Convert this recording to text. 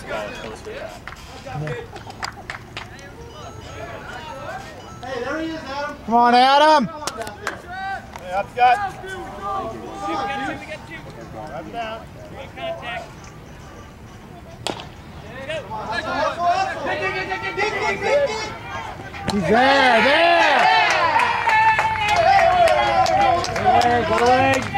guy posted that. Hey, there he is, Adam. Come on, Adam. Hey, up, Scott. Up, down. Make contact. He's there. There. Go leg.